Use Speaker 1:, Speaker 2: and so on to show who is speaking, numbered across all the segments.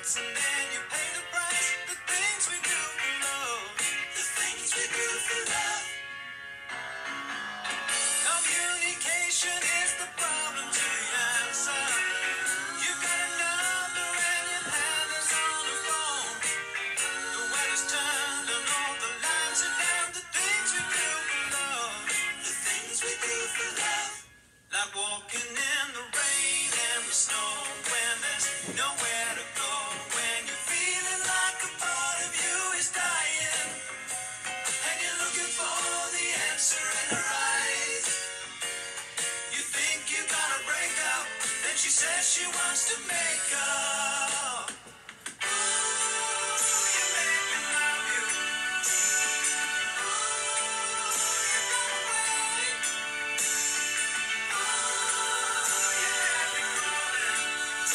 Speaker 1: hurts and then you pay the price. The things we do for love, the things we do for love. Communication is the problem to the answer. You got a number and your hand is on the phone. The weather's turned and all the lights are down. The things we do for love, the things we do for love. Like walking in the rain and the snow when there's nowhere to go. When you're feeling like a part of you is dying and you're looking for the answer in her eyes. You think you gotta break up, then she says she wants to make up. Ooh, you make me love you. Ooh, you got away. Ooh, you have me crawling.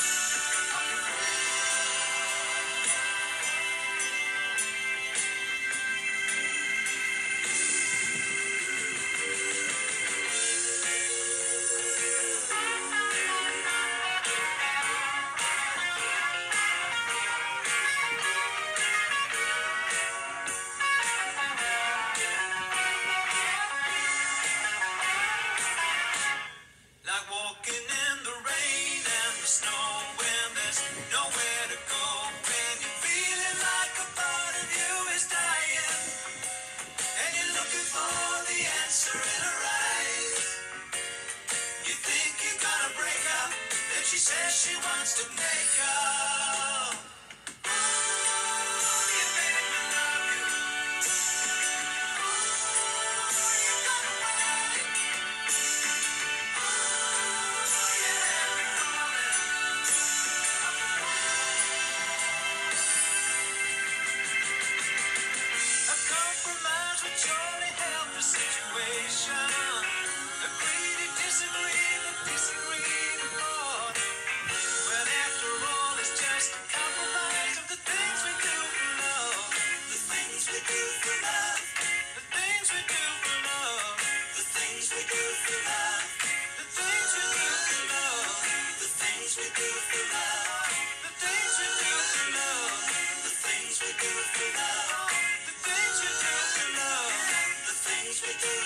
Speaker 1: Like walking in the rain and the snow when there's nowhere to go. When you're feeling like a part of you is dying and you're looking for the answer in her eyes. You think you gotta break up, then she says she wants to make up. Ooh, you make me love you. Ooh, you got away. A compromise would surely help the situation. Agree to disagree, but disagree to more. Well, after all, it's just a compromise of the things we do for love. The things we do for love. The things we do for love. The things we do for love. The things we do for love. The things we do for love. The things we do for love. The things we do for love. The things we do for love. The things we do